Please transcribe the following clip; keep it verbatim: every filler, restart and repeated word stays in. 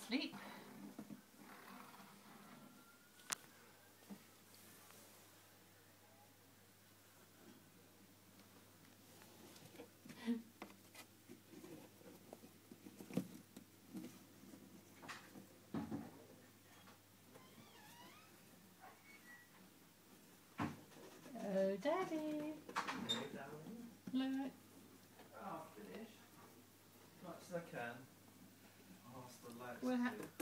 asleep. Oh, Daddy. Look. I'll finish. As much as I can. I'll ask the lads Well, to.